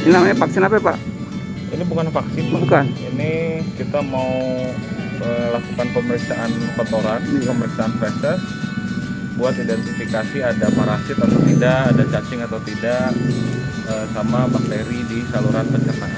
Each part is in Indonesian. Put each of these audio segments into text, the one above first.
Ini namanya vaksin apa ya, Pak? Ini bukan vaksin, Pak. Bukan. Ini kita mau lakukan pemeriksaan kotoran, pemeriksaan feses buat identifikasi ada parasit atau tidak, ada cacing atau tidak, sama bakteri di saluran pencernaan.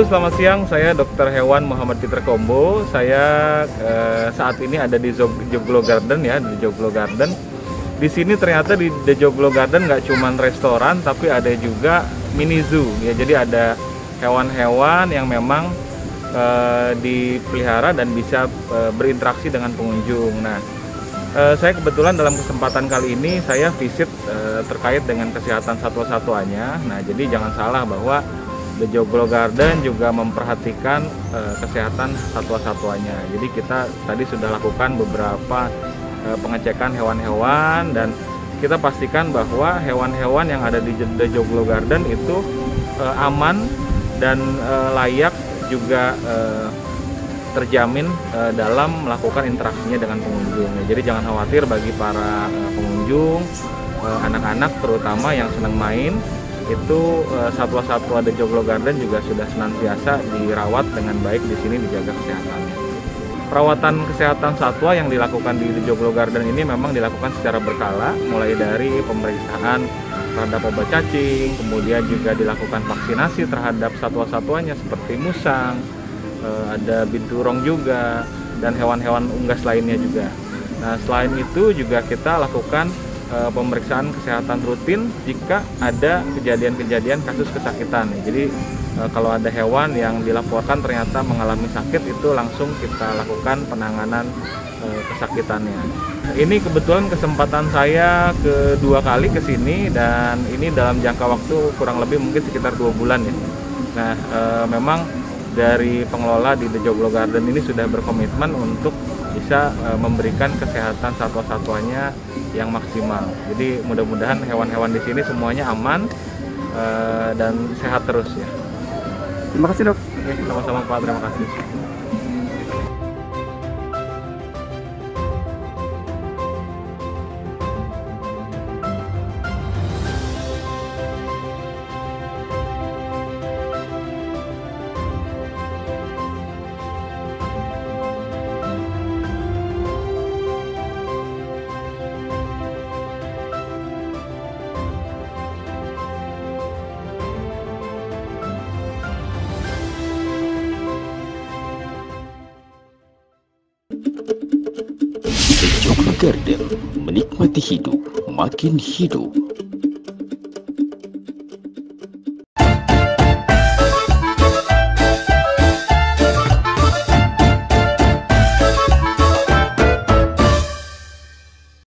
Halo, selamat siang. Saya Dr. Hewan Muhammad Peter Kombo. Saya saat ini ada di Joglo Garden ya, di Joglo Garden. Di sini ternyata di The Joglo Garden nggak cuma restoran, tapi ada juga mini zoo ya. Jadi ada hewan-hewan yang memang dipelihara dan bisa berinteraksi dengan pengunjung. Nah, saya kebetulan dalam kesempatan kali ini saya visit terkait dengan kesehatan satwa-satwanya. Nah, jadi jangan salah bahwa The Joglo Garden juga memperhatikan kesehatan satwa-satwanya. Jadi kita tadi sudah lakukan beberapa pengecekan hewan-hewan dan kita pastikan bahwa hewan-hewan yang ada di The Joglo Garden itu aman dan layak juga terjamin dalam melakukan interaksinya dengan pengunjung. Jadi jangan khawatir bagi para pengunjung, anak-anak terutama yang senang main, itu satwa-satwa The Joglo Garden juga sudah senantiasa dirawat dengan baik di sini, dijaga kesehatannya. Perawatan kesehatan satwa yang dilakukan di The Joglo Garden ini memang dilakukan secara berkala, mulai dari pemeriksaan terhadap obat cacing, kemudian juga dilakukan vaksinasi terhadap satwa-satwanya seperti musang, ada binturong juga, dan hewan-hewan unggas lainnya juga. Nah, selain itu juga kita lakukan pemeriksaan kesehatan rutin jika ada kejadian-kejadian kasus kesakitan. Jadi kalau ada hewan yang dilaporkan ternyata mengalami sakit, itu langsung kita lakukan penanganan kesakitannya. Ini kebetulan kesempatan saya kedua kali ke sini, dan ini dalam jangka waktu kurang lebih mungkin sekitar 2 bulan ya. Nah, memang dari pengelola di The Joglo Garden ini sudah berkomitmen untuk bisa memberikan kesehatan satwa-satwanya yang maksimal. Jadi mudah-mudahan hewan-hewan di sini semuanya aman dan sehat terus ya. Terima kasih, Dok. Oke, sama-sama Pak, terima kasih. The Joglo Garden, menikmati hidup makin hidup.